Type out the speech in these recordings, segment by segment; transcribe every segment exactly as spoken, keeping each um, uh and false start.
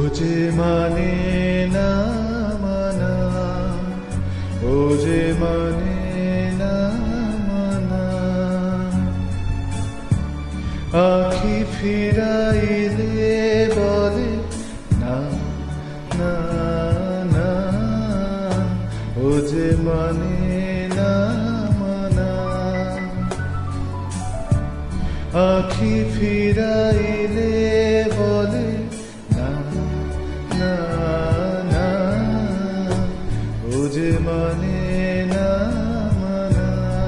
যে মানে না মানা, ও যে মানে না মানা। আখি ফিরাইলে বলে না না না, ও যে মানে না মানা। আখি ফিরাইলে বলে না না না, ও যে মানে না মানা।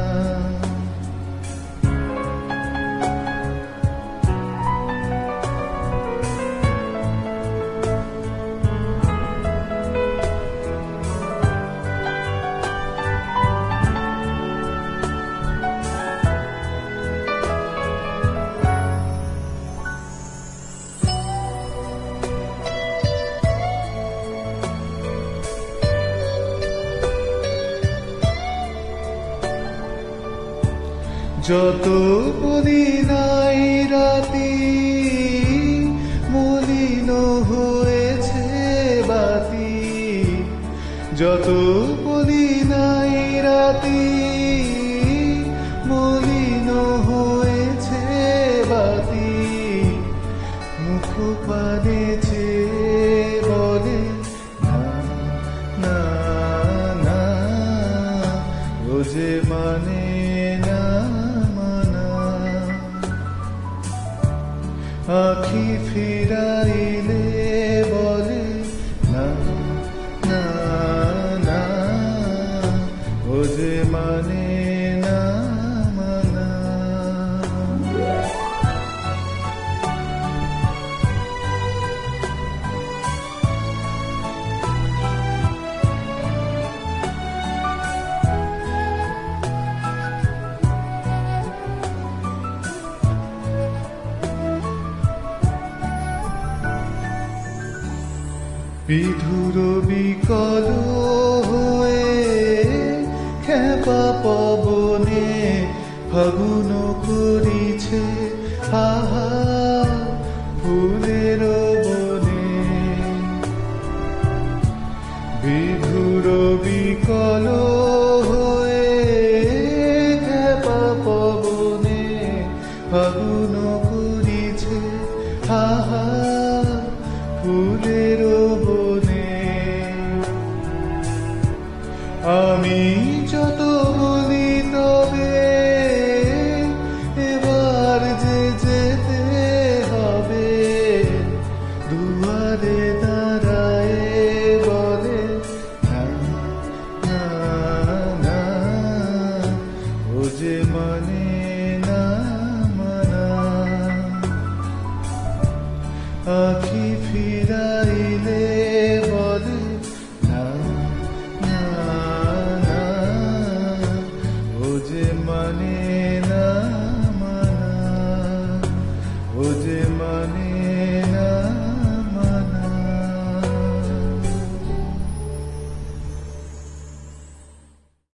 যত বলি নাই রাতি, মলিন হয়েছে বাতি। যত বলি নাই রাতি, মলিন হয়েছে বাতি। মুখ পানে চেয়ে বলে না না না, ও যে মানে না। আখি ফিরাইলে বলে না না না, ও যে মানে না মানা। বিধুর বিকল হয়ে খেপা পবনে ফাগুন করিছে হাহা ফুলের বনে। বিধুর বিকল হয়ে খেপা পবনে ফাগুন করিছে হাহা ফুলের বনে। আমি যত বলি তবে এবার যে যেতে হবে। দুয়ারে দাঁড়ায় বলে না না না, ও যে মানে